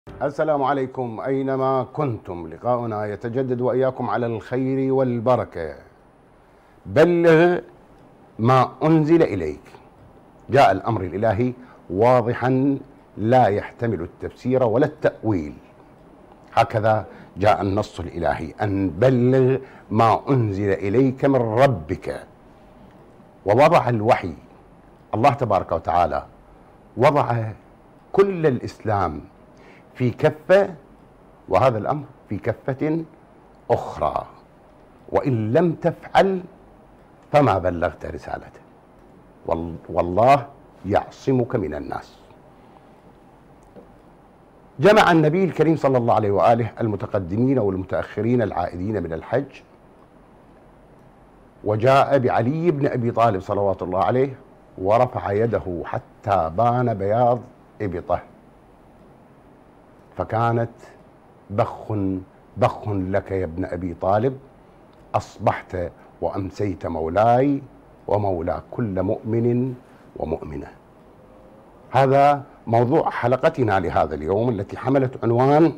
السلام عليكم أينما كنتم، لقاؤنا يتجدد وإياكم على الخير والبركة. بلغ ما أنزل إليك. جاء الأمر الإلهي واضحا لا يحتمل التفسير ولا التأويل، هكذا جاء النص الإلهي: أن بلغ ما أنزل إليك من ربك. ووضع الوحي الله تبارك وتعالى، وضع كل الإسلام في كفة، وهذا الأمر في كفة أخرى، وإن لم تفعل فما بلغت رسالته، والله يعصمك من الناس. جمع النبي الكريم صلى الله عليه وآله المتقدمين والمتأخرين العائدين من الحج، وجاء بعلي بن أبي طالب صلوات الله عليه ورفع يده حتى بان بياض إبطه، فكانت بخ بخ لك يا ابن أبي طالب، أصبحت وأمسيت مولاي ومولى كل مؤمن ومؤمنة. هذا موضوع حلقتنا لهذا اليوم، التي حملت عنوان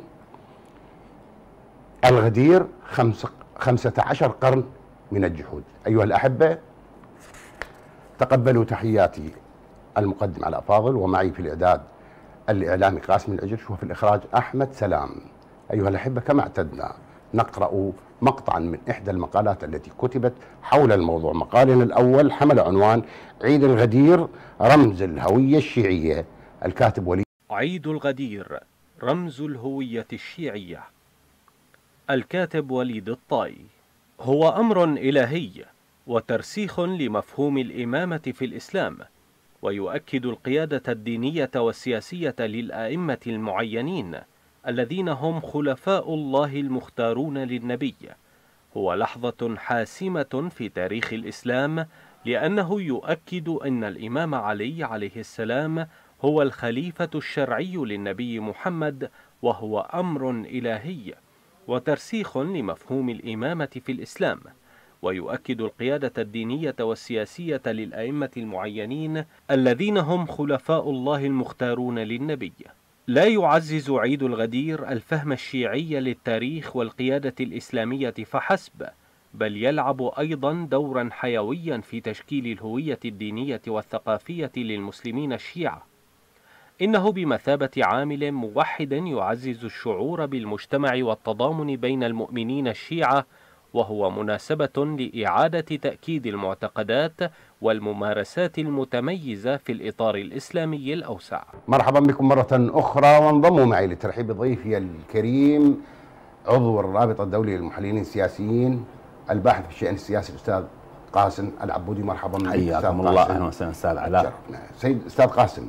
الغدير 15 قرن من الجحود. أيها الأحبة، تقبلوا تحياتي المقدم على فاضل، ومعي في الإعداد الإعلامي قاسم العجرش، وفي الإخراج أحمد سلام. أيها الأحبة، كما اعتدنا نقرأ مقطعا من إحدى المقالات التي كتبت حول الموضوع. مقالنا الأول حمل عنوان عيد الغدير رمز الهوية الشيعية. الكاتب وليد. عيد الغدير رمز الهوية الشيعية. الكاتب وليد الطائي. هو أمر إلهي وترسيخ لمفهوم الإمامة في الإسلام، ويؤكد القيادة الدينية والسياسية للأئمة المعينين الذين هم خلفاء الله المختارون للنبي. هو لحظة حاسمة في تاريخ الإسلام، لأنه يؤكد أن الإمام علي عليه السلام هو الخليفة الشرعي للنبي محمد، وهو أمر إلهي وترسيخ لمفهوم الإمامة في الإسلام، ويؤكد القيادة الدينية والسياسية للأئمة المعينين الذين هم خلفاء الله المختارون للنبي. لا يعزز عيد الغدير الفهم الشيعي للتاريخ والقيادة الإسلامية فحسب، بل يلعب أيضا دورا حيويا في تشكيل الهوية الدينية والثقافية للمسلمين الشيعة. إنه بمثابة عامل موحد يعزز الشعور بالمجتمع والتضامن بين المؤمنين الشيعة، وهو مناسبة لإعادة تأكيد المعتقدات والممارسات المتميزة في الإطار الإسلامي الأوسع. مرحبا بكم مرة أخرى، وانضموا معي لترحيب ضيفي الكريم عضو الرابط الدولي للمحللين السياسيين، الباحث في الشأن السياسي، الأستاذ قاسم العبودي. مرحبا بك. حياكم الله. أهلا وسهلا أستاذ علاء. سيد أستاذ قاسم،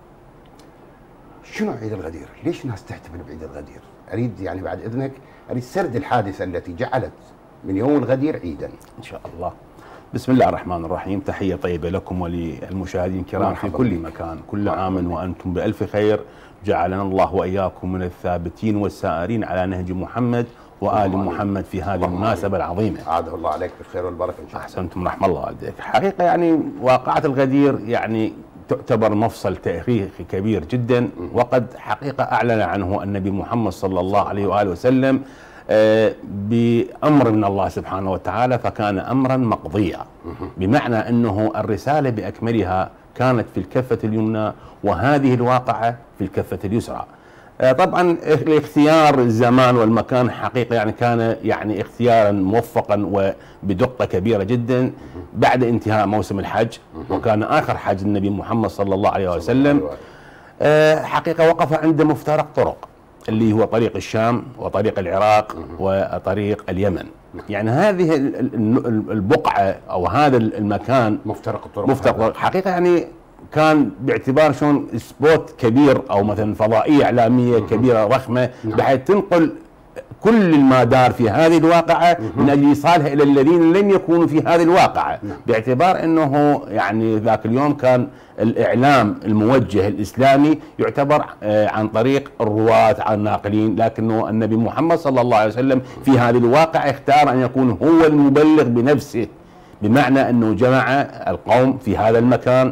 شنو عيد الغدير؟ ليش الناس تحتفل بعيد الغدير؟ أريد يعني بعد إذنك أريد سرد الحادثة التي جعلت من يوم الغدير عيدا. إن شاء الله. بسم الله الرحمن الرحيم. تحية طيبة لكم وللمشاهدين الكرام في كل مكان. كل عام وأنتم بألف خير. جعلنا الله وإياكم من الثابتين والسائرين على نهج محمد وآل محمد في هذه المناسبة العظيمة. عاده الله عليك بالخير والبركة إن شاء الله. أحسنتم، رحم الله والديك. حقيقة يعني واقعة الغدير يعني تعتبر مفصل تاريخي كبير جدا، وقد حقيقة أعلن عنه النبي محمد صلى الله عليه وآله وسلم بأمر من الله سبحانه وتعالى، فكان أمرا مقضيا، بمعنى أنه الرسالة بأكملها كانت في الكفة اليمنى، وهذه الواقعة في الكفة اليسرى. طبعا الاختيار الزمان والمكان حقيقة يعني كان يعني اختيارا موفقا وبدقة كبيرة جدا بعد انتهاء موسم الحج، وكان آخر حج النبي محمد صلى الله عليه وسلم. حقيقة وقف عند مفترق طرق، اللي هو طريق الشام وطريق العراق وطريق اليمن. يعني هذه البقعة أو هذا المكان مفترق الطرق حقيقة يعني كان باعتبار شلون سبوت كبير او مثلا فضائيه اعلاميه كبيره ضخمه، بحيث تنقل كل ما دار في هذه الواقعه من اجل ايصالها الى الذين لم يكونوا في هذه الواقعه، باعتبار انه يعني ذاك اليوم كان الاعلام الموجه الاسلامي يعتبر عن طريق الرواة عن الناقلين، لكنه النبي محمد صلى الله عليه وسلم في هذه الواقعه اختار ان يكون هو المبلغ بنفسه، بمعنى انه جمع القوم في هذا المكان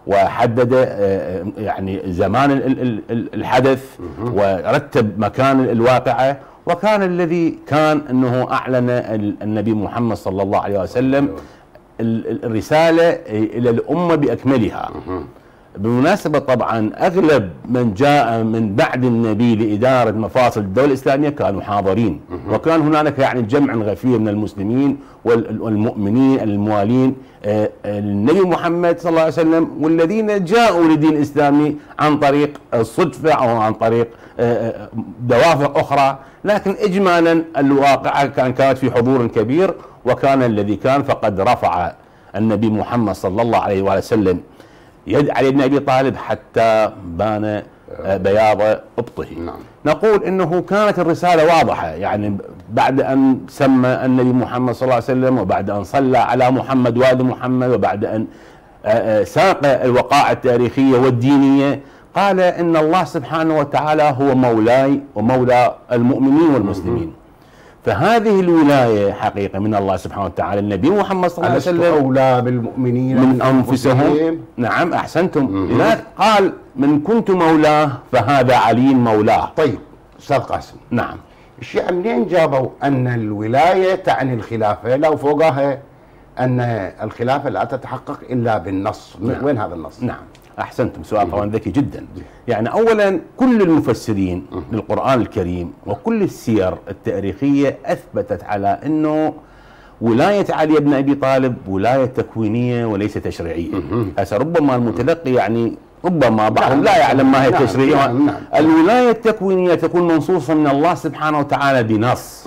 وحدد يعني زمان الحدث ورتب مكان الواقعة، وكان الذي كان أنه أعلن النبي محمد صلى الله عليه وسلم الرسالة إلى الأمة بأكملها. بالمناسبة طبعا أغلب من جاء من بعد النبي لإدارة مفاصل الدولة الإسلامية كانوا حاضرين، وكان هنالك يعني جمع غفير من المسلمين والمؤمنين الموالين النبي محمد صلى الله عليه وسلم، والذين جاءوا للدين الإسلامي عن طريق الصدفة أو عن طريق دوافع أخرى، لكن إجمالا الواقعة كانت في حضور كبير، وكان الذي كان فقد رفع النبي محمد صلى الله عليه وسلم يد علي بن أبي طالب حتى بان بياض ابطه. نقول انه كانت الرسالة واضحة، يعني بعد ان سمى النبي محمد صلى الله عليه وسلم، وبعد ان صلى على محمد وآل محمد، وبعد ان ساق الوقائع التاريخية والدينية، قال ان الله سبحانه وتعالى هو مولاي ومولى المؤمنين والمسلمين. فهذه الولاية حقيقة من الله سبحانه وتعالى. النبي محمد صلى الله عليه وسلم أولى بالمؤمنين من أنفسهم. نعم أحسنتم. لذلك قال من كنت مولاه فهذا علي مولاه. طيب أستاذ قاسم، نعم، الشيعة منين جابوا أن الولاية تعني الخلافة لو فوقها أن الخلافة لا تتحقق إلا بالنص؟ نعم. وين هذا النص؟ نعم أحسنتم، سؤال طبعا ذكي جدا. يعني أولا كل المفسرين للقرآن الكريم وكل السير التاريخية أثبتت على أنه ولاية علي بن أبي طالب ولاية تكوينية وليس تشريعية. هسه ربما المتلقي يعني ربما بعضهم لا يعلم ما هي التشريعية. الولاية التكوينية تكون منصوصة من الله سبحانه وتعالى بنص.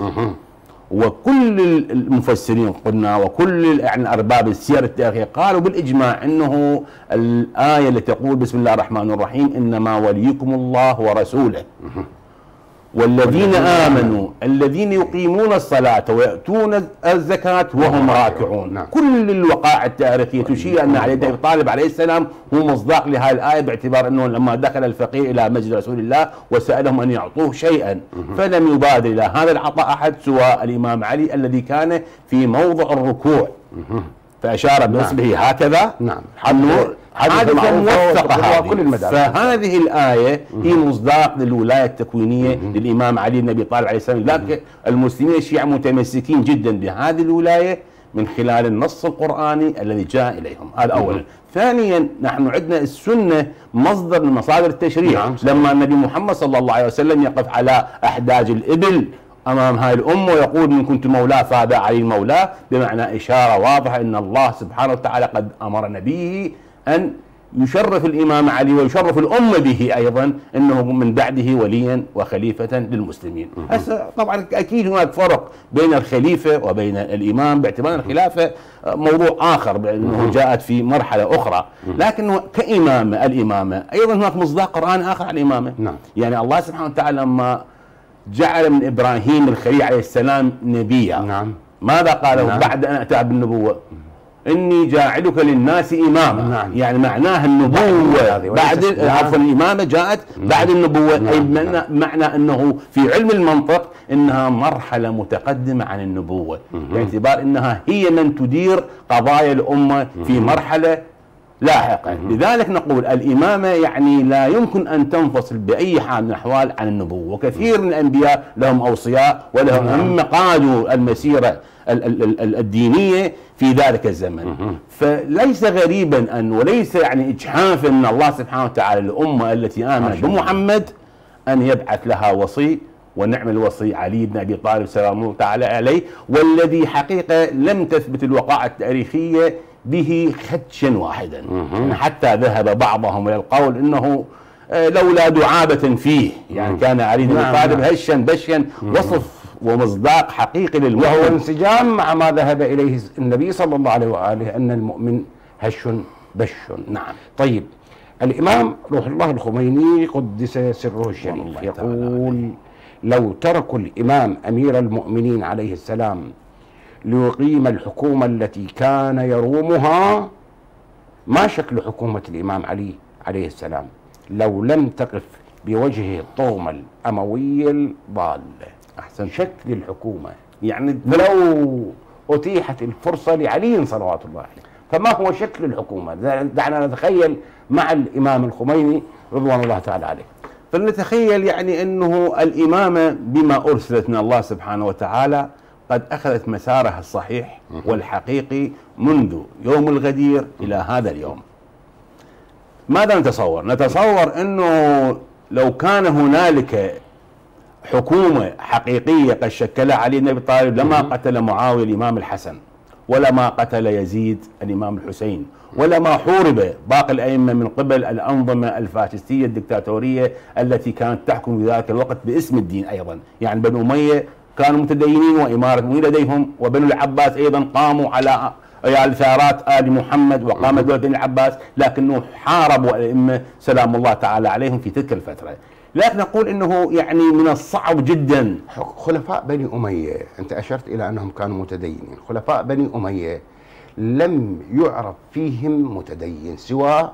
وكل المفسرين قلنا وكل يعني ارباب السير التاريخيه قالوا بالاجماع انه الايه التي تقول بسم الله الرحمن الرحيم انما وليكم الله ورسوله والذين امنوا الذين يقيمون الصلاه ويؤتون الزكاه وهم راكعون. كل الوقائع التاريخيه تشير ان علي بن ابي طالب عليه السلام هو مصداق لهذه الايه، باعتبار انه لما دخل الفقير الى مسجد رسول الله وسالهم ان يعطوه شيئا فلم يبادر الى هذا العطاء احد سوى الامام علي الذي كان في موضع الركوع فاشار باصبعه هكذا. نعم، حادثة موثقة فهذه الآية هي مصداق للولاية التكوينية للإمام علي بن أبي طالب عليه السلام. لكن المسلمين الشيعة متمسكين جدا بهذه الولاية من خلال النص القرآني الذي جاء إليهم. هذا أولا. ثانيا نحن عندنا السنة مصدر من مصادر التشريع. لما النبي محمد صلى الله عليه وسلم يقف على أحداج الإبل أمام هاي الأمة ويقول إن كنت مولاه فهذا علي المولاه، بمعنى إشارة واضحة أن الله سبحانه وتعالى قد أمر نبيه أن يشرف الإمام علي ويشرف الأمة به أيضا أنه من بعده وليا وخليفة للمسلمين. هسه طبعا أكيد هناك فرق بين الخليفة وبين الإمام، باعتبار الخلافة موضوع آخر بأنه جاءت في مرحلة أخرى، لكن كإمامة الإمامة أيضا هناك مصداق قرآني آخر على الإمامة. يعني الله سبحانه وتعالى لما جعل من إبراهيم الخليل عليه السلام نبيا، ماذا قاله بعد أن أتى بالنبوة؟ إني جاعلك للناس إماما. يعني معناها النبوة بعد عفوا الإمامة جاءت بعد النبوة. أي معنى أنه في علم المنطق إنها مرحلة متقدمة عن النبوة، باعتبار إنها هي من تدير قضايا الأمة في مرحلة لاحقا. لذلك نقول الإمامة يعني لا يمكن أن تنفصل بأي حال من الأحوال عن النبوة. وكثير من الأنبياء لهم أوصياء ولهم هم قادوا المسيرة الدينية في ذلك الزمن. فليس غريبا أن وليس يعني إجحافا من الله سبحانه وتعالى الأمة التي آمنت بمحمد أن يبعث لها وصي، ونعم الوصي علي بن أبي طالب سلام الله تعالى عليه، والذي حقيقة لم تثبت الوقائع التاريخية به خدشا واحدا. حتى ذهب بعضهم إلى القول أنه لولا دعابة فيه، يعني كان علي بن أبي طالب هشا بشا، وصف ومصداق حقيقي للمؤمن، وهو انسجام مع ما ذهب إليه النبي صلى الله عليه وآله أن المؤمن هش بش. نعم. طيب الإمام روح الله الخميني قدس سره الشريف يقول لو تركوا الإمام أمير المؤمنين عليه السلام ليقيم الحكومة التي كان يرومها ما شكل حكومة الإمام علي عليه السلام لو لم تقف بوجه الطغمة الأموية الضالة؟ أحسن شكل الحكومة يعني لو أتيحت الفرصة لعلي صلوات الله عليه. فما هو شكل الحكومة؟ دعنا نتخيل مع الإمام الخميني رضوان الله تعالى عليه. فلنتخيل يعني أنه الإمامة بما أرسلت من الله سبحانه وتعالى قد أخذت مسارها الصحيح والحقيقي منذ يوم الغدير إلى هذا اليوم. ماذا نتصور؟ نتصور أنه لو كان هنالك حكومة حقيقية قد شكلها علي بن أبي طالب لما قتل معاوية الإمام الحسن، ولا ما قتل يزيد الإمام الحسين، ولا ما حورب باقي الأئمة من قبل الأنظمة الفاشستية الدكتاتورية التي كانت تحكم في ذلك الوقت باسم الدين أيضا. يعني بنو أمية كانوا متدينين وإمارة المؤمنين لديهم، وبنو العباس أيضا قاموا على ثارات آل محمد وقامت دولة بني العباس، لكنه حاربوا الأئمة سلام الله تعالى عليهم في تلك الفترة. لكن نقول انه يعني من الصعب جدا. خلفاء بني اميه، انت اشرت الى انهم كانوا متدينين، خلفاء بني اميه لم يعرف فيهم متدين سوى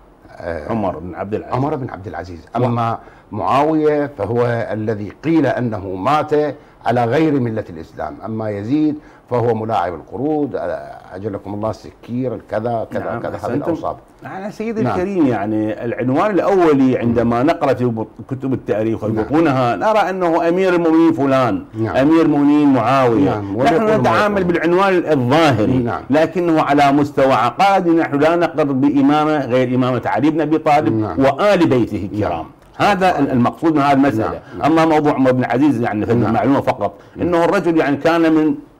عمر بن عبد العزيز. اما معاويه فهو الذي قيل انه مات على غير مله الاسلام، اما يزيد فهو ملاعب القرود، اجلكم الله السكير الكذا كذا نعم كذا، هذه الاوصاف. يعني سيدي الكريم، يعني العنوان الاولي عندما نقرا في كتب التاريخ ويبطونها نرى انه امير المؤمنين فلان، امير المؤمنين معاويه، نحن نتعامل بالعنوان الظاهري، لكنه على مستوى عقائدي نحن لا نقر بامامه غير امامه علي بن ابي طالب وال بيته الكرام. هذا المقصود من هذه المساله. اما موضوع عمر بن عزيز يعني في المعلومه فقط انه الرجل يعني كان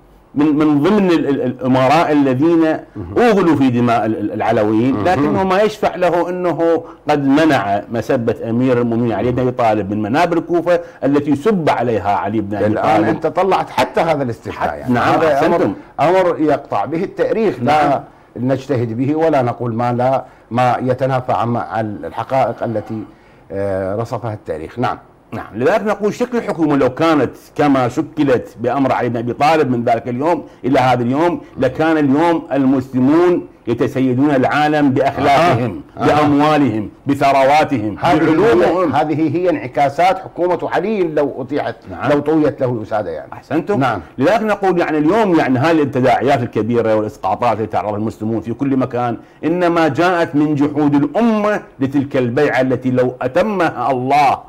من ضمن الامراء الذين اوغلوا في دماء العلويين، لكنه ما يشفع له انه قد منع مسبه امير المؤمنين علي بن ابي طالب من منابر الكوفه التي سب عليها علي بن ابي طالب. الان انت طلعت حتى هذا الاستثناء، يعني نعم هذا امر يقطع به التاريخ، لا نجتهد به ولا نقول ما يتنافى مع الحقائق التي رصفها التاريخ. نعم. لذلك نقول شكل الحكومة لو كانت كما شكلت بأمر علي بن أبي طالب من ذلك اليوم إلى هذا اليوم، لكان اليوم المسلمون يتسيدون العالم بأخلاقهم، بأموالهم، بثرواتهم، بعلومهم. هذه هي انعكاسات حكومة علي لو أطيعت، لو طويت له الوسادة. يعني أحسنتم. لذلك نقول يعني اليوم يعني هذه التداعيات الكبيرة والإسقاطات التي تعرض المسلمون في كل مكان إنما جاءت من جحود الأمة لتلك البيعة التي لو أتمها الله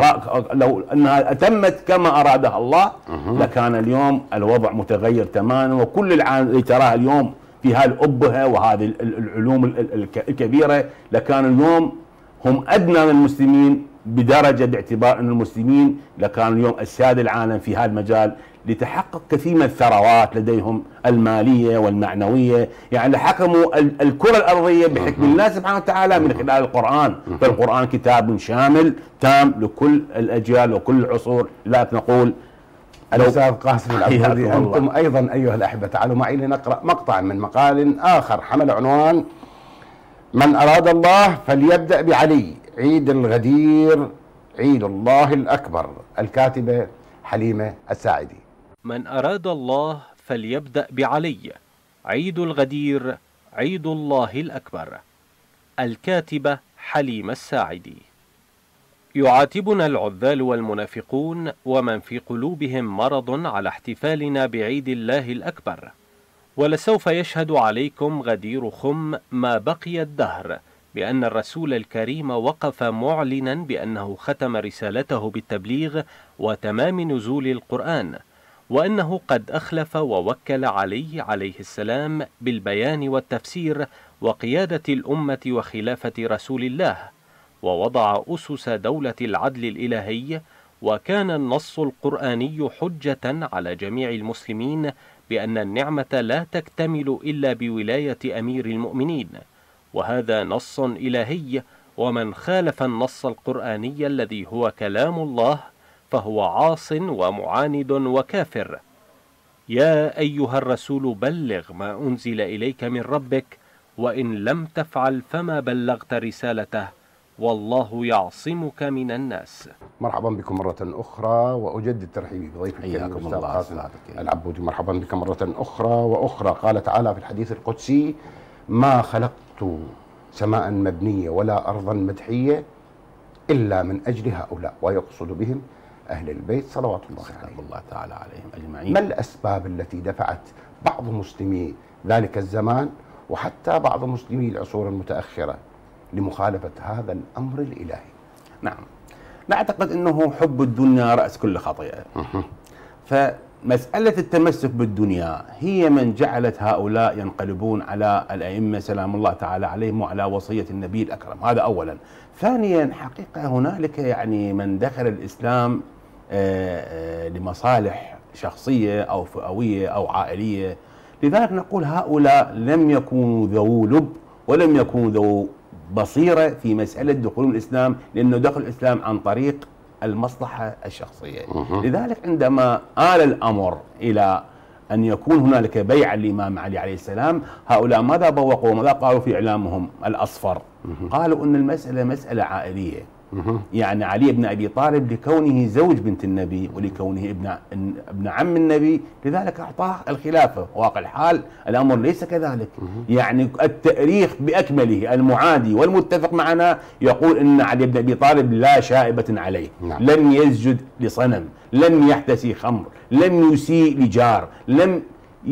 لو أنها أتمت كما أرادها الله لكان اليوم الوضع متغير تماما. وكل العالم اللي تراها اليوم في هذه الأبهة وهذه العلوم الكبيرة لكان اليوم هم أدنى من المسلمين بدرجة، باعتبار أن المسلمين لكان اليوم أسياد العالم في هذا المجال لتحقق كثير من الثروات لديهم المالية والمعنوية. يعني حكموا الكرة الأرضية بحكم الله سبحانه وتعالى من خلال القرآن. فالقرآن كتاب شامل تام لكل الأجيال وكل العصور. لذلك نقول الأستاذ قاسم العبودي، أنتم أيضا أيها الأحبة تعالوا معي لنقرأ مقطع من مقال آخر حمل عنوان من أراد الله فليبدأ بعلي، عيد الغدير عيد الله الأكبر، الكاتبة حليمة الساعدي. من أراد الله فليبدأ بعلي، عيد الغدير عيد الله الأكبر، الكاتبة حليمة الساعدي. يعاتبنا العذال والمنافقون ومن في قلوبهم مرض على احتفالنا بعيد الله الأكبر، ولسوف يشهد عليكم غدير خم ما بقي الدهر بأن الرسول الكريم وقف معلنا بأنه ختم رسالته بالتبليغ وتمام نزول القرآن، وأنه قد أخلف ووكل عليه السلام بالبيان والتفسير وقيادة الأمة وخلافة رسول الله، ووضع أسس دولة العدل الإلهي، وكان النص القرآني حجة على جميع المسلمين بأن النعمة لا تكتمل إلا بولاية أمير المؤمنين، وهذا نص إلهي، ومن خالف النص القرآني الذي هو كلام الله فهو عاص ومعاند وكافر. يا أيها الرسول بلغ ما أنزل إليك من ربك، وإن لم تفعل فما بلغت رسالته، والله يعصمك من الناس. مرحبا بكم مرة أخرى، وأجدد ترحيبي بضيفك الأستاذ قاسم العبودي. مرحبا بك مرة أخرى وأخرى. قال تعالى في الحديث القدسي: ما خلقت سماء مبنية ولا أرضا مدحية إلا من أجل هؤلاء، ويقصد بهم أهل البيت صلوات الله تعالى عليهم أجمعين. ما الأسباب التي دفعت بعض مسلمي ذلك الزمان وحتى بعض مسلمي العصور المتأخرة لمخالفة هذا الأمر الإلهي. نعم، نعتقد أنه حب الدنيا رأس كل خطيئة. فمسألة التمسك بالدنيا هي من جعلت هؤلاء ينقلبون على الأئمة سلام الله تعالى عليهم وعلى وصية النبي الأكرم. هذا أولا. ثانيا، حقيقة هنالك يعني من دخل الإسلام لمصالح شخصية أو فئوية أو عائلية، لذلك نقول هؤلاء لم يكونوا ذو لب ولم يكونوا ذو بصيرة في مسألة دخول الإسلام، لأنه دخل الإسلام عن طريق المصلحة الشخصية. لذلك عندما آل الأمر إلى أن يكون هنالك بيعة للإمام علي عليه السلام، هؤلاء ماذا بوقوا وماذا قالوا في إعلامهم الأصفر؟ قالوا أن المسألة مسألة عائلية. يعني علي بن أبي طالب لكونه زوج بنت النبي ولكونه ابن عم النبي، لذلك أعطاه الخلافة. واقع الحال الأمر ليس كذلك. يعني التاريخ بأكمله المعادي والمتفق معنا يقول أن علي بن أبي طالب لا شائبة عليه. لم يسجد لصنم، لم يحتسي خمر، لم يسيء لجار، لم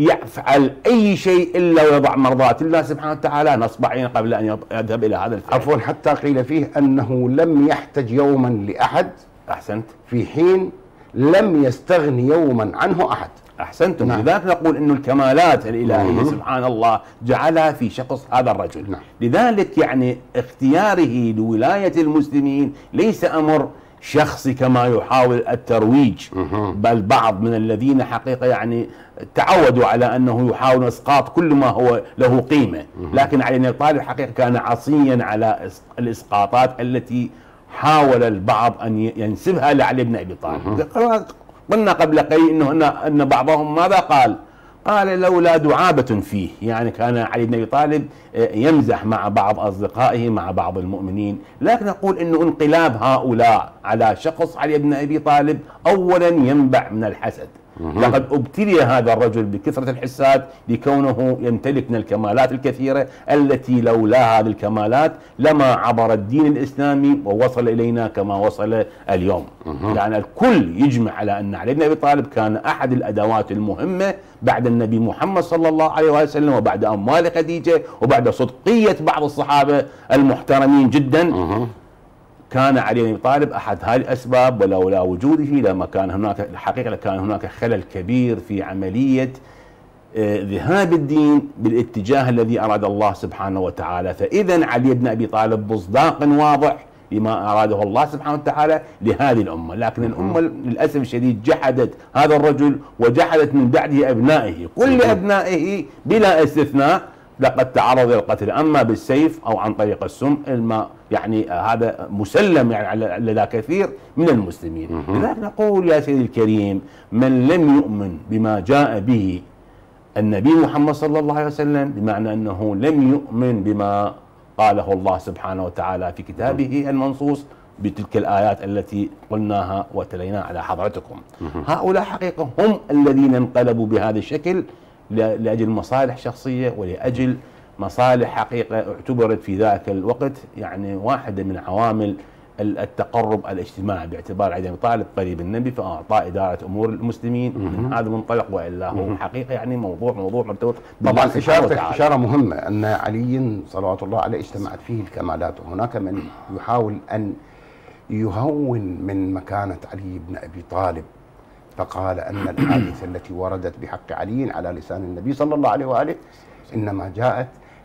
يفعل أي شيء إلا ويضع مرضات الله سبحانه وتعالى نصب عينه قبل أن يذهب إلى هذا الفعل. عفوا، حتى قيل فيه أنه لم يحتج يوما لأحد. أحسنت. في حين لم يستغن يوما عنه أحد. أحسنتم. نعم. لذلك نقول أن الكمالات الإلهية سبحان الله جعلها في شخص هذا الرجل. نعم. لذلك يعني اختياره لولاية المسلمين ليس أمر شخصي كما يحاول الترويج، بل بعض من الذين حقيقة يعني تعودوا على أنه يحاول إسقاط كل ما هو له قيمة. لكن علي بن أبي طالب حقيقة كان عصيا على الإسقاطات التي حاول البعض أن ينسبها لعلي بن أبي طالب. قلنا قبل قليل أن بعضهم ماذا قال؟ قال لولا دعابة فيه. يعني كان علي بن أبي طالب يمزح مع بعض أصدقائه مع بعض المؤمنين. لكن نقول أنه انقلاب هؤلاء على شخص علي بن أبي طالب أولا ينبع من الحسد. لقد ابتلي هذا الرجل بكثرة الحساد لكونه يمتلك من الكمالات الكثيرة التي لولا هذه الكمالات لما عبر الدين الإسلامي ووصل إلينا كما وصل اليوم. يعني الكل يجمع على أن علي بن أبي طالب كان أحد الأدوات المهمة بعد النبي محمد صلى الله عليه وسلم، وبعد أموال خديجة، وبعد صدقية بعض الصحابة المحترمين جدا. كان علي بن أبي طالب أحد هذه الأسباب، ولولا وجوده لما كان هناك الحقيقة كان هناك خلل كبير في عملية ذهاب الدين بالاتجاه الذي أراد الله سبحانه وتعالى. فإذا علي بن أبي طالب مصداق واضح لما أراده الله سبحانه وتعالى لهذه الأمة. لكن الأمة للأسف الشديد جحدت هذا الرجل وجحدت من بعده أبنائه. كل أبنائه بلا استثناء لقد تعرض للقتل، اما بالسيف او عن طريق السم يعني هذا مسلم يعني لدى كثير من المسلمين. لذلك نقول يا سيدي الكريم، من لم يؤمن بما جاء به النبي محمد صلى الله عليه وسلم، بمعنى انه لم يؤمن بما قاله الله سبحانه وتعالى في كتابه المنصوص بتلك الآيات التي قلناها وتليناها على حضرتكم. هؤلاء حقيقة هم الذين انقلبوا بهذا الشكل لأجل مصالح شخصية ولأجل مصالح حقيقة اعتبرت في ذاك الوقت يعني واحدة من عوامل التقرب الاجتماعي، باعتبار علي بن أبي طالب قريب النبي فأعطى إدارة أمور المسلمين من هذا المنطلق. وإلا هو حقيقة يعني موضوع مرتبط. طبعا إشارة مهمة أن علي صلوات الله عليه اجتمعت فيه الكمالات، وهناك من يحاول أن يهون من مكانة علي بن أبي طالب، فقال أن الحادثة التي وردت بحق علي على لسان النبي صلى الله عليه وآله إنما جاءت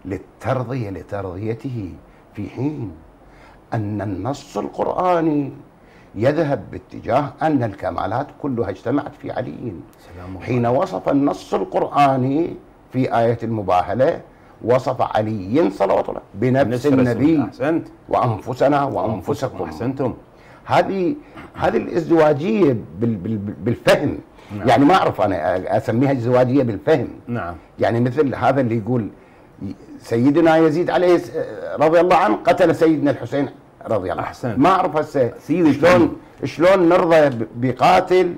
لترضيته، في حين أن النص القرآني يذهب باتجاه أن الكمالات كلها اجتمعت في علي. حين وصف النص القرآني في آية المباهلة وصف علي صلوات الله بنفس النبي. أحسنت. وأنفسنا وأنفسكم. أحسنتم. هذه الازدواجية بالفهم. نعم. يعني ما أعرف أنا أسميها ازدواجية بالفهم. نعم. يعني مثل هذا اللي يقول سيدنا يزيد عليه رضي الله عنه قتل سيدنا الحسين رضي الله عنه. أحسن. ما أعرف هسه شلون نرضى بقاتل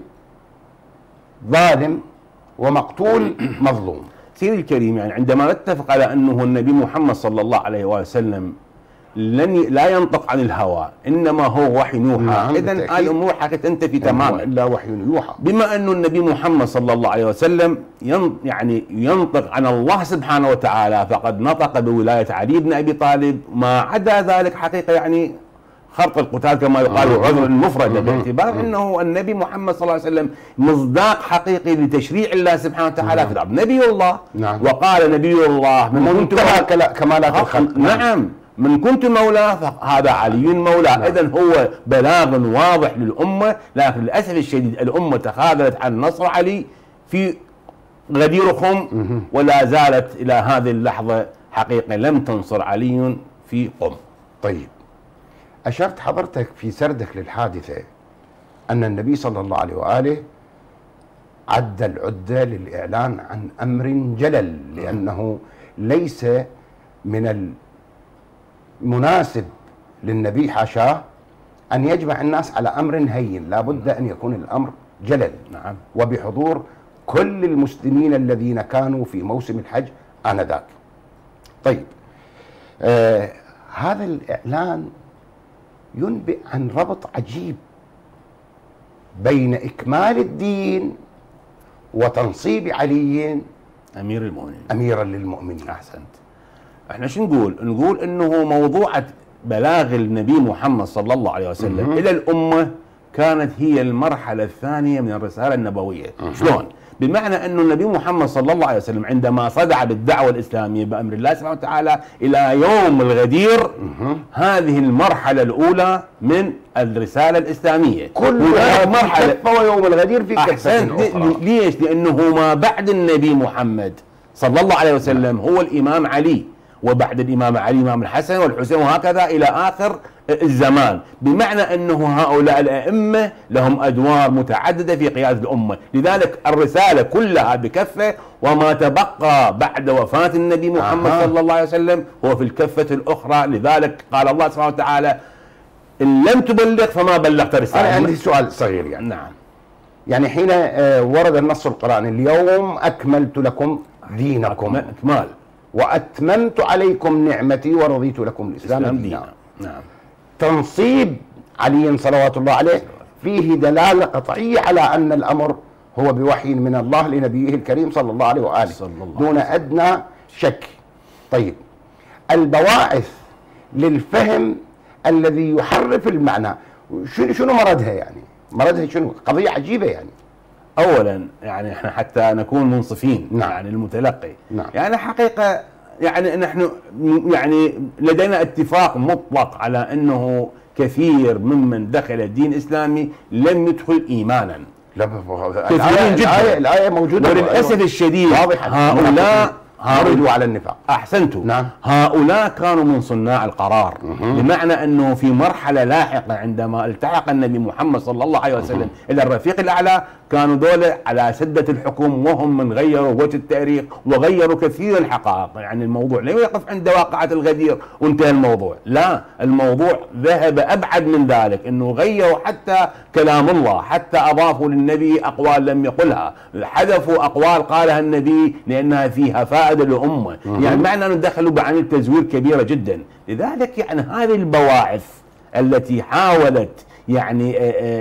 ظالم ومقتول مظلوم. سيدي الكريم، يعني عندما نتفق على أنه النبي محمد صلى الله عليه وسلم لا ينطق عن الهوى، انما هو وحي يوحى. نعم، اذا هاي الامور حكيت انت في تماما. الا وحي يوحى. بما انه النبي محمد صلى الله عليه وسلم يعني ينطق عن الله سبحانه وتعالى، فقد نطق بولايه علي بن ابي طالب. ما عدا ذلك حقيقه يعني خرق القتال كما يقال، عذر المفردة، باعتبار انه النبي محمد صلى الله عليه وسلم مصداق حقيقي لتشريع الله سبحانه وتعالى في الارض، نبي الله. نعم. وقال نبي الله من كنت كمالات الخلق. نعم، من كنت مولاه فهذا علي مولاه. نعم. اذا هو بلاغ واضح للامه، لكن للاسف الشديد الامه تخاذلت عن نصر علي في غدير خم، ولا زالت الى هذه اللحظه حقيقه لم تنصر علي في قم. طيب، أشرت حضرتك في سردك للحادثة أن النبي صلى الله عليه وآله عد العدة للإعلان عن أمر جلل، لأنه ليس من المناسب للنبي حاشاه أن يجمع الناس على أمر هين، لا بد أن يكون الأمر جلل. نعم. وبحضور كل المسلمين الذين كانوا في موسم الحج آنذاك. طيب، هذا الإعلان ينبئ عن ربط عجيب بين إكمال الدين وتنصيب علي امير المؤمنين أميرا للمؤمنين. احسنت. احنا شو نقول انه موضوع بلاغ النبي محمد صلى الله عليه وسلم الى الامه كانت هي المرحله الثانيه من الرساله النبويه. شلون؟ بمعنى أن النبي محمد صلى الله عليه وسلم عندما صدع بالدعوة الإسلامية بأمر الله سبحانه وتعالى إلى يوم الغدير، هذه المرحلة الأولى من الرسالة الإسلامية. كل مرحلة ويوم الغدير في كفة أخرى. ليش؟ لأنه ما بعد النبي محمد صلى الله عليه وسلم هو الإمام علي، وبعد الإمام علي الإمام الحسن والحسين، وهكذا إلى آخر الزمان. بمعنى أنه هؤلاء الأئمة لهم أدوار متعددة في قيادة الأمة، لذلك الرسالة كلها بكفة، وما تبقى بعد وفاة النبي محمد صلى الله عليه وسلم هو في الكفة الأخرى. لذلك قال الله سبحانه وتعالى: إن لم تبلغ فما بلغت رسالة. أنا عندي سؤال صغير نعم. يعني حين ورد النص القرآني: اليوم أكملت لكم دينكم إكمال، وأتممت عليكم نعمتي ورضيت لكم الإسلام دينا. نعم. تنصيب علي صلوات الله عليه فيه دلالة قطعية على أن الأمر هو بوحي من الله لنبيه الكريم صلى الله عليه وآله دون أدنى شك. طيب، البواعث للفهم الذي يحرف المعنى شنو مرضها؟ يعني مرضها شنو؟ قضية عجيبة يعني. اولا يعني احنا حتى نكون منصفين، نعم. يعني المتلقي، نعم. يعني حقيقه يعني نحن يعني لدينا اتفاق مطلق على انه كثير ممن دخل الدين الاسلامي لم يدخل ايمانا. لا، كثيرين جدا. الآية موجودة، وللاسف الشديد هؤلاء هاردوا على النفاق. احسنتوا. نعم. هؤلاء كانوا من صناع القرار، بمعنى انه في مرحله لاحقه عندما التحق النبي محمد صلى الله عليه وسلم الى الرفيق الاعلى، كانوا دولة على سدة الحكم، وهم من غيروا وجه التاريخ وغيروا كثير الحقائق. يعني الموضوع لا يقف عند واقعة الغدير وانتهى الموضوع، لا، الموضوع ذهب أبعد من ذلك، أنه غيروا حتى كلام الله، حتى أضافوا للنبي أقوال لم يقلها، حذفوا أقوال قالها النبي لأنها فيها فائدة للأمة. يعني معنى أنه دخلوا بعملية تزوير كبيرة جدا. لذلك يعني هذه البواعث التي حاولت يعني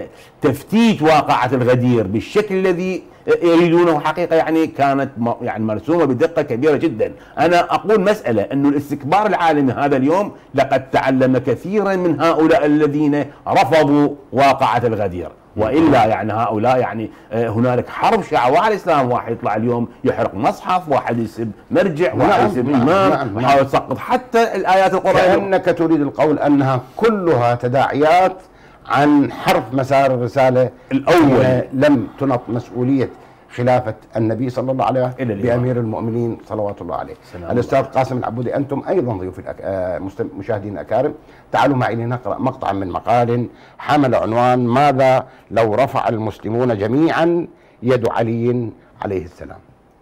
تفتيت واقعة الغدير بالشكل الذي يريدونه حقيقة يعني كانت يعني مرسومة بدقة كبيرة جدا. أنا أقول مسألة أنه الاستكبار العالمي هذا اليوم لقد تعلم كثيرا من هؤلاء الذين رفضوا واقعة الغدير، وإلا يعني هؤلاء يعني هنالك حرب شعواء على الإسلام، واحد يطلع اليوم يحرق مصحف، واحد يسب مرجع، واحد يسب إمام، ويحاول يسقط حتى الآيات القرآنية. كأنك تريد القول أنها كلها تداعيات عن حرف مسار الرسالة الأول، لم تنط مسؤولية خلافة النبي صلى الله عليه وسلم بأمير المؤمنين صلوات الله عليه. الأستاذ قاسم العبودي، أنتم أيضا ضيوف مشاهدين الأكارم، تعالوا معي لنقرأ مقطعا من مقال حمل عنوان: ماذا لو رفع المسلمون جميعا يد علي عليه السلام؟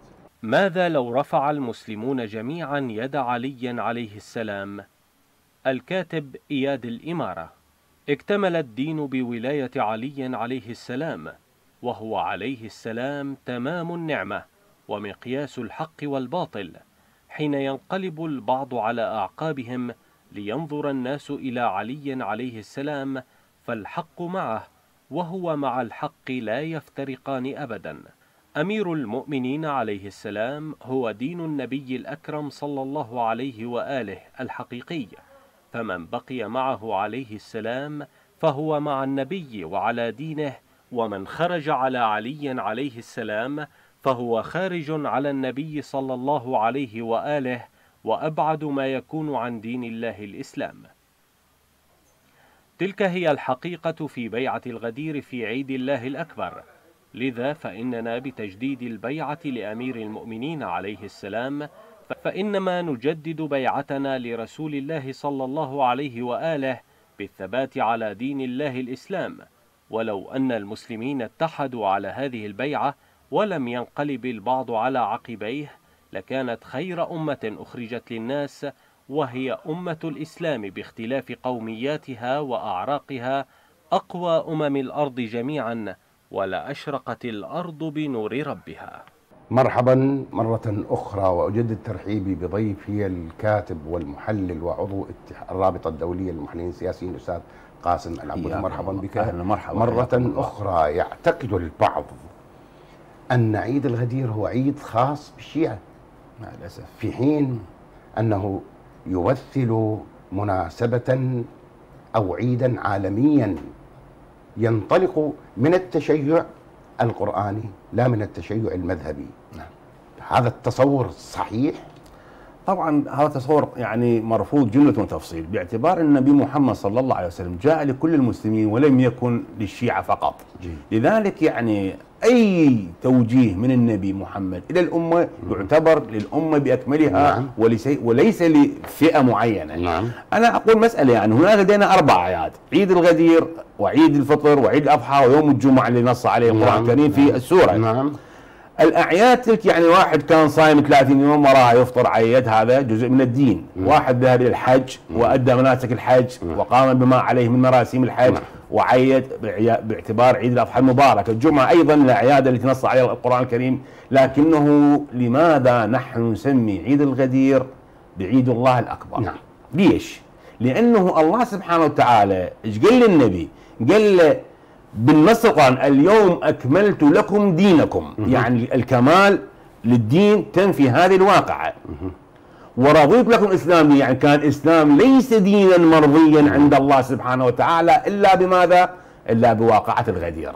ماذا لو رفع المسلمون جميعا يد علي عليه السلام؟ الكاتب إياد الإمارة. اكتمل الدين بولاية علي عليه السلام، وهو عليه السلام تمام النعمة ومقياس الحق والباطل، حين ينقلب البعض على أعقابهم لينظر الناس إلى علي عليه السلام، فالحق معه وهو مع الحق لا يفترقان أبدا. أمير المؤمنين عليه السلام هو دين النبي الأكرم صلى الله عليه وآله الحقيقي، فمن بقي معه عليه السلام فهو مع النبي وعلى دينه، ومن خرج على علي عليه السلام فهو خارج على النبي صلى الله عليه وآله، وأبعد ما يكون عن دين الله الإسلام. تلك هي الحقيقة في بيعة الغدير في عيد الله الأكبر، لذا فإننا بتجديد البيعة لأمير المؤمنين عليه السلام فإنما نجدد بيعتنا لرسول الله صلى الله عليه وآله بالثبات على دين الله الإسلام. ولو أن المسلمين اتحدوا على هذه البيعة ولم ينقلب البعض على عقبيه لكانت خير أمة أخرجت للناس، وهي أمة الإسلام باختلاف قومياتها وأعراقها أقوى الأرض جميعا، ولأشرقت الأرض بنور ربها. مرحبا مرة أخرى، وأجدد ترحيبي بضيفي الكاتب والمحلل وعضو الرابطة الدولية للمحللين السياسيين الأستاذ قاسم العبود. مرحبا بك. مرحبا. مرة أخرى. يعتقد البعض أن عيد الغدير هو عيد خاص بالشيعة مع الأسف، في حين أنه يمثل مناسبة أو عيدا عالميا ينطلق من التشيع القرآني لا من التشيع المذهبي. هذا التصور صحيح؟ طبعا هذا تصور يعني مرفوض جملة وتفصيل، باعتبار أن النبي محمد صلى الله عليه وسلم جاء لكل المسلمين ولم يكن للشيعة فقط. لذلك يعني أي توجيه من النبي محمد إلى الأمة يعتبر للأمة بأكملها. نعم. وليس لفئة معينة. نعم. أنا أقول مسألة، يعني هناك لدينا 4 أعياد: عيد الغدير وعيد الفطر وعيد الأضحى ويوم الجمعة اللي نص عليه القرآن الكريم في السورة. نعم. الأعياد تلك يعني واحد كان صايم 30 يوم وراها يفطر عيد، هذا جزء من الدين. واحد ذهب إلى الحج وأدى مناسك الحج وقام بما عليه من مراسم الحج وعيد باعتبار عيد الأضحى المبارك. الجمعة أيضا من الأعياد التي نص عليها القرآن الكريم. لكنه لماذا نحن نسمي عيد الغدير بعيد الله الأكبر؟ نعم. ليش؟ لأنه الله سبحانه وتعالى ايش قال للنبي؟ قال له بالنص القرآن: اليوم أكملت لكم دينكم. يعني الكمال للدين تم في هذه الواقعة. ورضيت لكم الإسلام دين، يعني كان الإسلام ليس دينا مرضيا عند الله سبحانه وتعالى إلا بماذا؟ إلا بواقعة الغدير.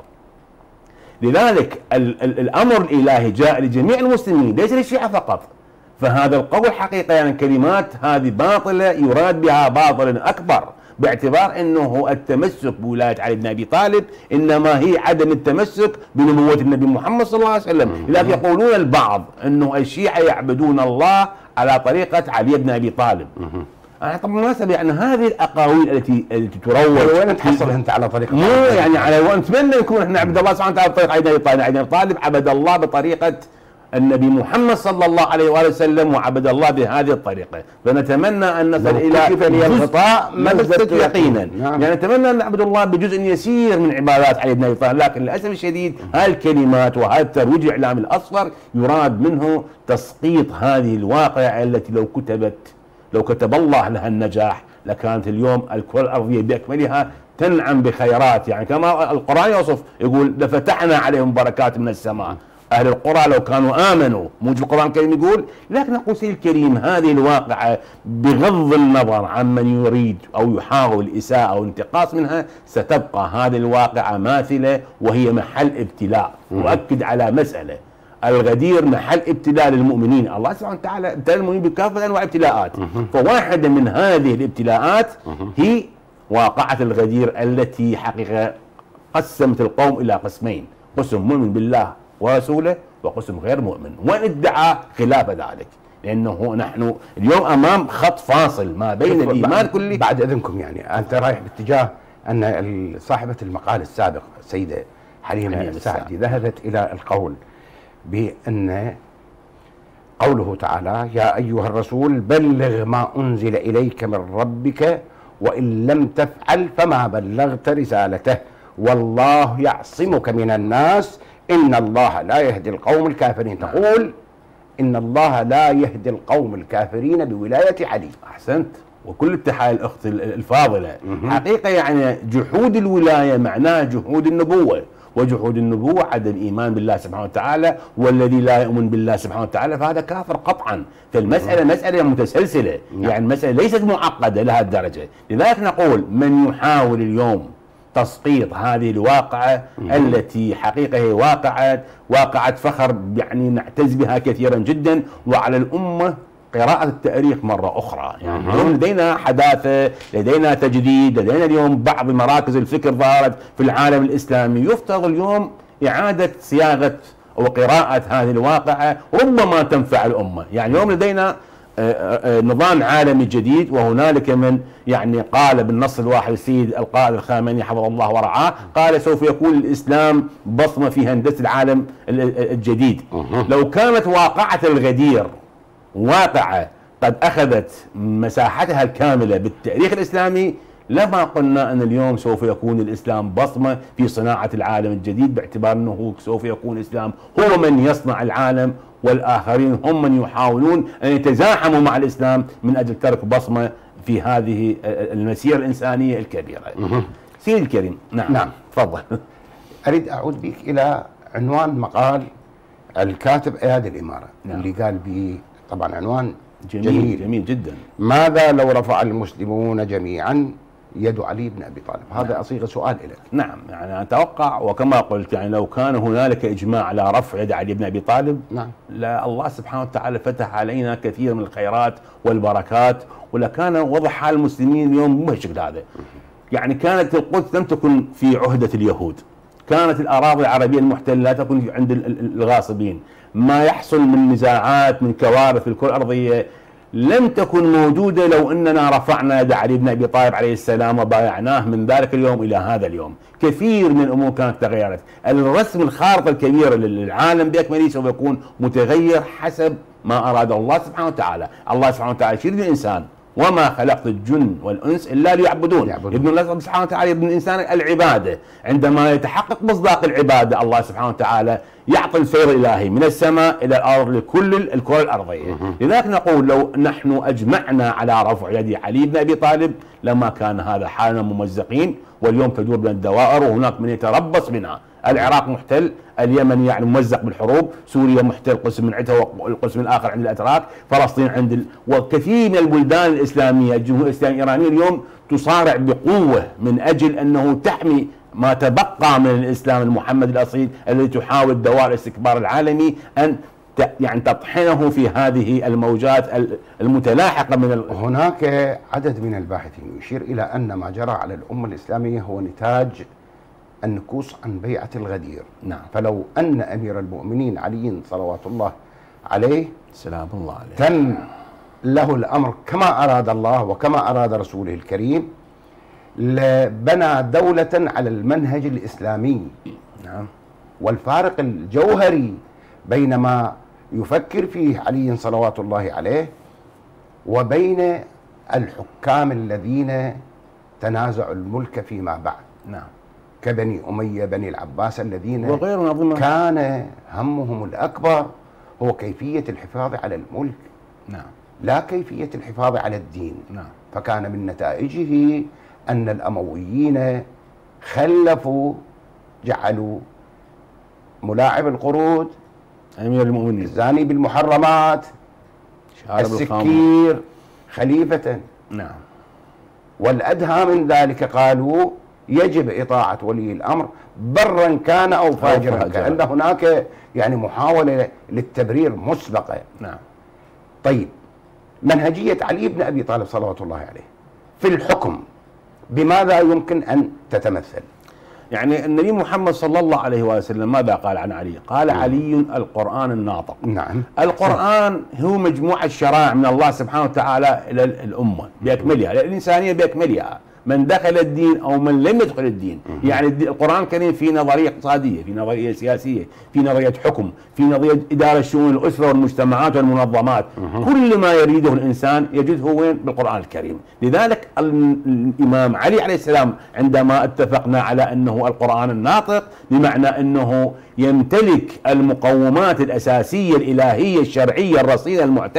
لذلك الأمر الإلهي جاء لجميع المسلمين ليس للشيعة فقط. فهذا القول حقيقة يعني كلمات هذه باطلة يراد بها باطل أكبر، باعتبار أنه التمسك بولاية علي بن أبي طالب إنما هي عدم التمسك بنبوة النبي محمد صلى الله عليه وسلم. لذلك يقولون البعض أنه الشيعة يعبدون الله على طريقة علي بن أبي طالب. أنا طبعا بالمناسبة يعني هذه الأقاويل التي تروج، وين تحصل أنت على طريقة؟ مو يعني على ونتمنى نكون احنا نعبد الله سبحانه وتعالى بطريقة علي بن أبي طالب. علي بن أبي طالب عبد الله بطريقة النبي محمد صلى الله عليه وآله وسلم وعبد الله بهذه الطريقة. فنتمنى أن نصل إلى الخطأ مزدت يقينا. نعم. يعني نتمنى أن نعبد الله بجزء يسير من عبادات علي بن أبي طالب، لكن للأسف الشديد هذه الكلمات وهذا الترويج الإعلامي الأصفر يراد منه تسقيط هذه الواقعة التي لو كتب الله لها النجاح لكانت اليوم الكرة الأرضية بأكملها تنعم بخيرات. يعني كما القرآن يوصف يقول: لفتحنا عليهم بركات من السماء. أهل القرى لو كانوا آمنوا، موجود القرآن الكريم يقول. لكن أقول سيدي الكريم هذه الواقعة بغض النظر عن من يريد أو يحاول الإساءة أو الانتقاص منها ستبقى هذه الواقعة ماثلة وهي محل ابتلاء. وأكد على مسألة: الغدير محل ابتلاء للمؤمنين. الله سبحانه وتعالى ابتلى المؤمنين بكافة أنواع الابتلاءات. فواحدة من هذه الابتلاءات هي واقعة الغدير التي حقيقة قسمت القوم إلى قسمين: قسم مؤمن بالله ورسوله وقسم غير مؤمن، وان ادعى خلاف ذلك. لانه نحن اليوم امام خط فاصل ما بين الايمان كله. بعد اذنكم يعني انت رايح باتجاه ان صاحبه المقال السابق السيده حليمه السعدي ذهبت الى القول بان قوله تعالى: يا ايها الرسول بلغ ما انزل اليك من ربك وان لم تفعل فما بلغت رسالته والله يعصمك من الناس إن الله لا يهدي القوم الكافرين. تقول إن الله لا يهدي القوم الكافرين بولاية علي. أحسنت. وكل التحايا الأخت الفاضلة. حقيقة يعني جحود الولاية معناه جحود النبوة، وجحود النبوة عدم الإيمان بالله سبحانه وتعالى، والذي لا يؤمن بالله سبحانه وتعالى فهذا كافر قطعا. فالمسألة مسألة متسلسلة، يعني المسألة ليست معقدة لهذه الدرجة. لذلك نقول من يحاول اليوم تسقيط هذه الواقعة التي حقيقة هي واقعة فخر يعني نعتز بها كثيرا جدا، وعلى الأمة قراءة التاريخ مرة أخرى. يعني اليوم لدينا حداثة، لدينا تجديد، لدينا اليوم بعض مراكز الفكر ظهرت في العالم الإسلامي. يفترض اليوم إعادة صياغة وقراءة هذه الواقعة ربما تنفع الأمة. يعني اليوم لدينا نظام عالمي جديد، وهنالك من يعني قال بالنص الواحد السيد القائد الخامنئي حفظه الله ورعاه، قال سوف يكون الإسلام بصمة في هندسة العالم الجديد. لو كانت واقعة الغدير واقعة قد أخذت مساحتها الكاملة بالتاريخ الإسلامي لما قلنا أن اليوم سوف يكون الإسلام بصمة في صناعة العالم الجديد، باعتبار أنه سوف يكون الإسلام هو من يصنع العالم، والآخرين هم من يحاولون أن يتزاحموا مع الإسلام من أجل ترك بصمة في هذه المسيرة الإنسانية الكبيرة. سيدي الكريم، نعم تفضل. أريد أعود بك إلى عنوان مقال الكاتب أياد الإمارة، اللي قال به طبعا عنوان جميل جدا. ماذا لو رفع المسلمون جميعا يد علي بن أبي طالب؟ هذا أصيغ سؤال إليك. نعم، يعني أتوقع وكما قلت يعني لو كان هنالك إجماع على رفع يد علي بن أبي طالب، لا الله سبحانه وتعالى فتح علينا كثير من الخيرات والبركات، ولكان وضع حال المسلمين اليوم مو بالشكل هذا. يعني كانت القدس لم تكن في عهدة اليهود، كانت الأراضي العربية المحتلة لا تكن عند الغاصبين، ما يحصل من نزاعات من كوارث في الكرة الأرضية لم تكن موجودة لو أننا رفعنا يد علي بن أبي طالب عليه السلام وبايعناه من ذلك اليوم إلى هذا اليوم. كثير من الأمور كانت تغيرت. الرسم الخارطة الكبيرة للعالم بأكمله سوف يكون متغير حسب ما أراد الله سبحانه وتعالى. الله سبحانه وتعالى يريد الإنسان وما خلقت الجن والانس الا ليعبدون. ابن الله سبحانه وتعالى ابن الانسان العباده، عندما يتحقق مصداق العباده الله سبحانه وتعالى يعطي الخير الالهي من السماء الى الارض لكل الكره الارضيه. لذلك نقول لو نحن اجمعنا على رفع يد علي بن ابي طالب لما كان هذا حالنا ممزقين، واليوم تدور بين الدوائر وهناك من يتربص بنا. العراق محتل، اليمن يعني ممزق بالحروب، سوريا محتل قسم من عندها والقسم الاخر عند الاتراك، فلسطين عند وكثير من البلدان الاسلاميه الجمهوريه الاسلاميه الايرانيه اليوم تصارع بقوه من اجل انه تحمي ما تبقى من الاسلام المحمدي الاصيل الذي تحاول دوائر الاستكبار العالمي ان يعني تطحنه في هذه الموجات المتلاحقه من هناك عدد من الباحثين يشير الى ان ما جرى على الامه الاسلاميه هو نتاج النكوص عن بيعة الغدير. نعم. فلو أن أمير المؤمنين علي صلوات الله عليه سلام الله عليه تم له الأمر كما أراد الله وكما أراد رسوله الكريم لبنى دولة على المنهج الإسلامي. نعم. والفارق الجوهري بين ما يفكر فيه علي صلوات الله عليه وبين الحكام الذين تنازعوا الملك فيما بعد. نعم. كبني أمية بني العباس الذين كان همهم الأكبر هو كيفية الحفاظ على الملك. نعم. لا كيفية الحفاظ على الدين. نعم. فكان من نتائجه أن الأمويين خلفوا جعلوا ملاعب القرود، أمير المؤمنين، الزاني بالمحرمات، السكير خليفة. نعم. والأدهى من ذلك قالوا يجب إطاعة ولي الأمر برا كان أو فاجرا، كأن هناك يعني محاولة للتبرير مسبقة. نعم. طيب، منهجية علي بن أبي طالب صلوات الله عليه في الحكم بماذا يمكن أن تتمثل؟ يعني النبي محمد صلى الله عليه وسلم ماذا قال عن علي؟ قال علي القرآن الناطق. نعم. القرآن هو مجموعة شرائع من الله سبحانه وتعالى إلى الأمة بأكملها، الإنسانية بأكملها، من دخل الدين أو من لم يدخل الدين. يعني القرآن الكريم في نظرية اقتصادية، في نظرية سياسية، في نظرية حكم، في نظرية إدارة شؤون الأسرة والمجتمعات والمنظمات. كل ما يريده الإنسان يجده وين؟ بالقرآن الكريم. لذلك الإمام علي عليه السلام عندما اتفقنا على أنه القرآن الناطق بمعنى أنه يمتلك المقومات الأساسية الإلهية الشرعية الرصينة المعتدة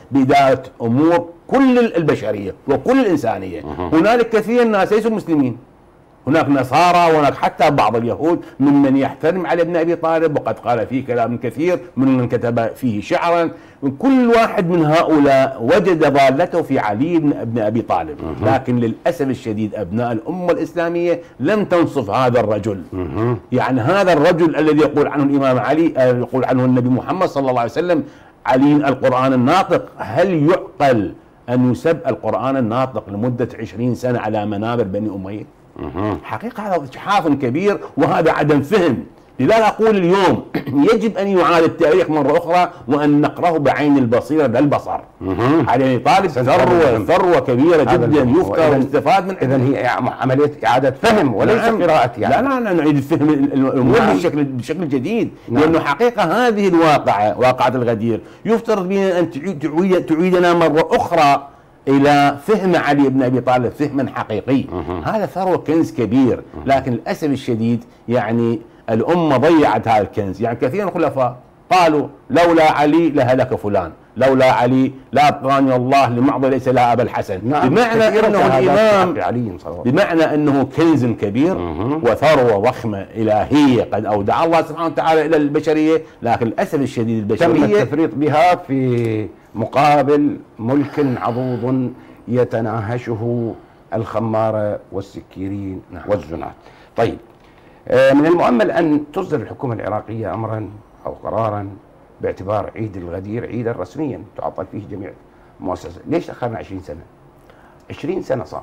بإدارة أمور كل البشرية وكل الإنسانية. هنالك كثير من الناس ليسوا مسلمين، هناك نصارى وهناك حتى بعض اليهود ممن يحترم علي بن أبي طالب، وقد قال فيه كلام كثير، من كتب فيه شعرا. كل واحد من هؤلاء وجد ضالته في علي بن أبي طالب، لكن للأسف الشديد أبناء الأمة الإسلامية لم تنصف هذا الرجل. يعني هذا الرجل الذي يقول عنه الإمام علي، يقول عنه النبي محمد صلى الله عليه وسلم علي القرآن الناطق، هل يعقل أن يسب القرآن الناطق لمدة 20 سنة على منابر بني أمية؟ حقيقة هذا إجحاف كبير وهذا عدم فهم. لذلك أقول اليوم يجب أن يعاد التاريخ مرة أخرى وأن نقرأه بعين البصيرة لا البصر. علي طالب ثروة كبيرة جدا يذكر ويستفاد من. إذا هي عملية إعادة فهم وليس قراءة يعني. لا نعيد فهم الأمور بشكل جديد. لأنه حقيقة هذه الواقعة، واقعة الغدير، يفترض بنا أن تعيدنا مرة أخرى إلى فهم علي بن أبي طالب فهما حقيقي. هذا ثروة كنز كبير، لكن للأسف الشديد يعني الأمة ضيعت هذا الكنز. يعني كثير من الخلفاء قالوا لولا علي لهلك فلان، لولا علي لا أبقاني الله لمعضل ليس لها أبا الحسن. بمعنى أنه الإمام بمعنى أنه كنز كبير وثروة ضخمة إلهية قد أودع الله سبحانه وتعالى إلى البشرية، لكن للأسف الشديد البشرية تم التفريط بها في مقابل ملك عضوض يتناهشه الخمارة والسكيرين والزنات. طيب، من المؤمل أن تصدر الحكومة العراقية أمرا أو قرارا باعتبار عيد الغدير عيدا رسميا تعطل فيه جميع المؤسسات. ليش تأخرنا 20 سنة؟ 20 سنة صار.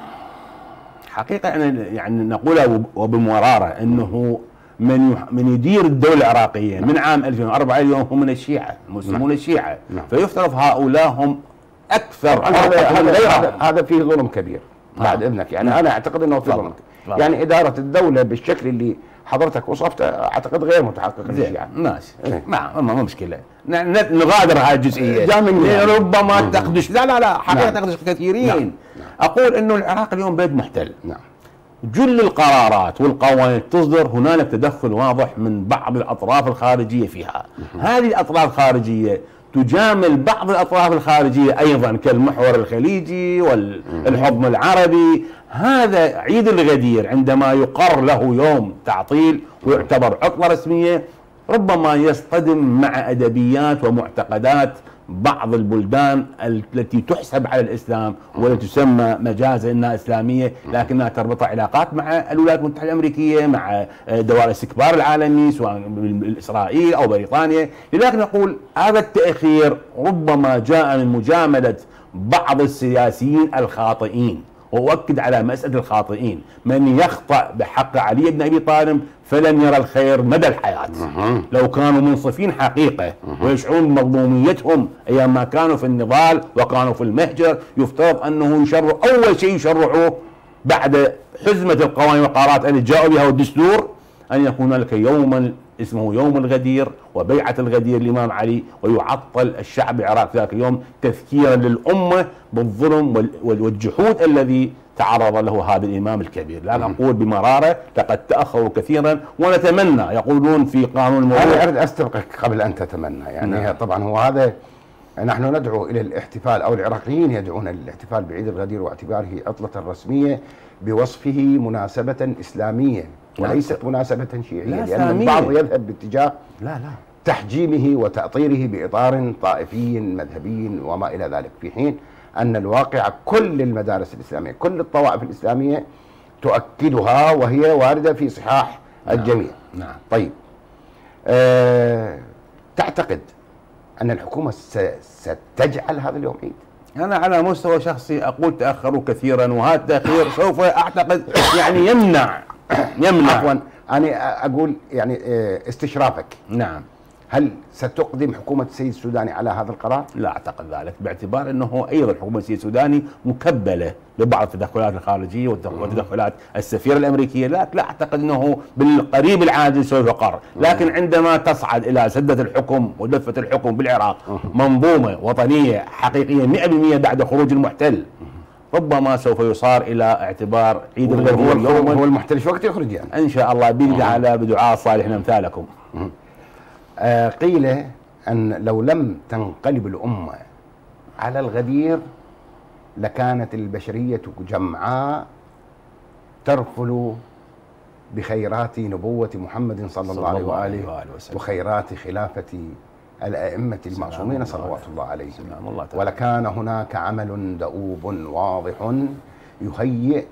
حقيقة يعني نقولها وبمرارة أنه من يدير الدولة العراقية من عام 2004 اليوم هم من الشيعة، المسلمون الشيعة. فيفترض هؤلاء هم أكثر. هذا فيه ظلم كبير بعد إذنك. يعني أنا أعتقد أنه في ظلم. يعني إدارة الدولة بالشكل اللي حضرتك وصفته أعتقد غير متحقق للشيعة. ماشي، ما مشكلة، نغادر هذه الجزئية. ربما تخدش، لا حقيقة تخدش كثيرين. أقول أنه العراق اليوم بلد محتل. جل القرارات والقوانين تصدر هنالك تدخل واضح من بعض الأطراف الخارجية فيها. هذه الأطراف الخارجية تجامل بعض الأطراف الخارجية أيضا كالمحور الخليجي والحضن العربي. هذا عيد الغدير عندما يقر له يوم تعطيل ويعتبر عطلة رسمية ربما يصطدم مع أدبيات ومعتقدات بعض البلدان التي تحسب على الإسلام والتي تسمى مجازا إنها إسلامية، لكنها تربط علاقات مع الولايات المتحدة الأمريكية، مع دوائر الاستكبار العالمي سواء إسرائيل أو بريطانيا. لذلك نقول هذا التأخير ربما جاء من مجاملة بعض السياسيين الخاطئين، وأؤكد على مسألة الخاطئين. من يخطأ بحق علي بن أبي طالب فلن يرى الخير مدى الحياة. لو كانوا منصفين حقيقة ويشعرون بمظلوميتهم أيام ما كانوا في النضال وكانوا في المهجر، يفترض أنه يشرعوا أول شيء يشرعوه بعد حزمة القوانين والقرارات التي جاءوا بها والدستور أن يكون لك يوما اسمه يوم الغدير وبيعة الغدير للإمام علي، ويعطل الشعب العراقي ذاك اليوم تذكيرا للأمة بالظلم والجحود الذي تعرض له هذا الإمام الكبير. لا نقول بمرارة لقد تأخروا كثيرا ونتمنى، يقولون في قانون المرور. أنا أريد أستبقك قبل أن تتمنى. يعني طبعا هو هذا، نحن ندعو إلى الاحتفال أو العراقيين يدعون للاحتفال بعيد الغدير واعتباره عطلة رسمية بوصفه مناسبة إسلامية وليست مناسبة شيعية، لأن البعض يذهب باتجاه تحجيمه وتأطيره بإطار طائفي مذهبي وما إلى ذلك، في حين أن الواقع كل المدارس الإسلامية كل الطوائف الإسلامية تؤكدها وهي واردة في صحاح الجميع. طيب، تعتقد أن الحكومة ستجعل هذا اليوم عيد؟ أنا على مستوى شخصي أقول تأخروا كثيرا، وهذا التأخير سوف أعتقد يعني يمنع عفوا أنا أقول يعني استشرافك. هل ستقدم حكومة السيد السوداني على هذا القرار؟ لا أعتقد ذلك، باعتبار أنه أيضا حكومة السيد السوداني مكبلة ببعض التدخلات الخارجية وتدخلات السفيرة الأمريكية. لا أعتقد أنه بالقريب العاجل سوف يقر، لكن عندما تصعد إلى سدة الحكم ودفة الحكم بالعراق منظومة وطنية حقيقية 100% بعد خروج المحتل، ربما سوف يصار إلى اعتبار عيد الغدير هو المحتل شو وقت يخرج يعني؟ إن شاء الله على بدعاء صالح أمثالكم. قيل أن لو لم تنقلب الأمة على الغدير لكانت البشرية جمعاء ترفل بخيرات نبوة محمد صلى الله عليه وآله وسلم وخيرات خلافة الأئمة المعصومين صلوات الله عليهم. ولكان هناك عمل دؤوب واضح يهيئ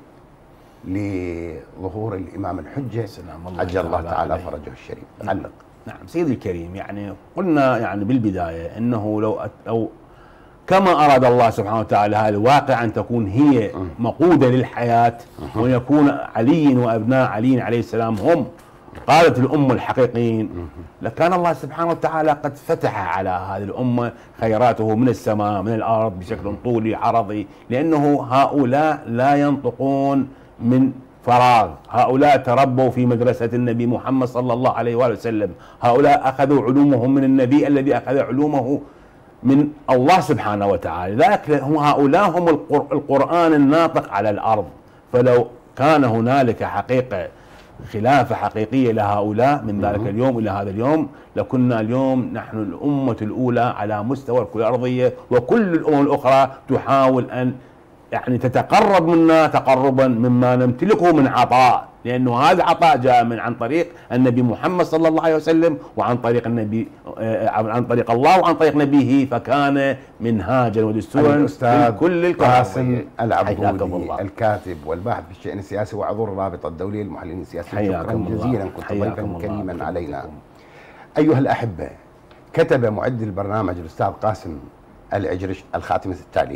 لظهور الإمام الحجة عجل الله تعالى فرجه الشريف. علق. نعم سيدي الكريم، يعني قلنا يعني بالبداية أنه لو كما أراد الله سبحانه وتعالى هذا الواقع أن تكون هي مقودة للحياة، ويكون علي وأبناء علي عليه السلام هم قادة الأمة الحقيقيين، لكان الله سبحانه وتعالى قد فتح على هذه الأمة خيراته من السماء من الأرض بشكل طولي عرضي، لأنه هؤلاء لا ينطقون من فراغ، هؤلاء تربوا في مدرسة النبي محمد صلى الله عليه وآله وسلم، هؤلاء أخذوا علومهم من النبي الذي أخذ علومه من الله سبحانه وتعالى، ذلك هؤلاء هم القرآن الناطق على الأرض. فلو كان هنالك حقيقة خلافة حقيقية لهؤلاء من ذلك اليوم إلى هذا اليوم، لكنا اليوم نحن الأمة الأولى على مستوى الكرة الأرضية، وكل الأمم الأخرى تحاول أن يعني تتقرب منا تقربا مما نمتلكه من عطاء، لأنه هذا عطاء جاء عن طريق النبي محمد صلى الله عليه وسلم، وعن طريق النبي عن طريق الله وعن طريق نبيه، فكان منهاجا ودستورا لكل قاسم العبودي الكاتب والباحث في الشأن السياسي وعضو الرابطة الدولية للمحللين السياسيين. شكرا جزيلا، كنت ضيفا كريما علينا. أيها الأحبة، كتب معد البرنامج الأستاذ قاسم العجرش الخاتمة التالية: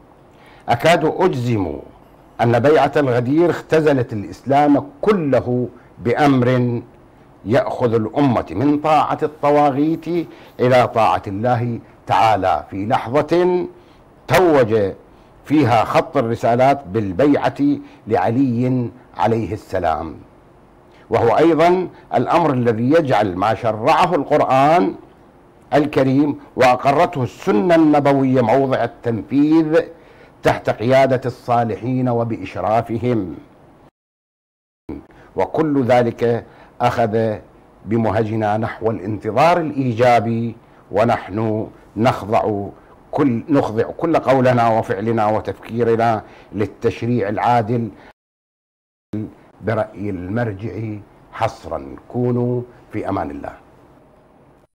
أكاد أجزم أن بيعة الغدير اختزلت الإسلام كله بأمر يأخذ الأمة من طاعة الطواغيت إلى طاعة الله تعالى في لحظة توج فيها خط الرسالات بالبيعة لعلي عليه السلام، وهو أيضا الأمر الذي يجعل ما شرعه القرآن الكريم وأقرته السنة النبوية موضع التنفيذ تحت قيادة الصالحين وبإشرافهم، وكل ذلك أخذ بمهجنا نحو الانتظار الإيجابي، ونحن نخضع كل قولنا وفعلنا وتفكيرنا للتشريع العادل برأي المرجع حصرا. كونوا في أمان الله.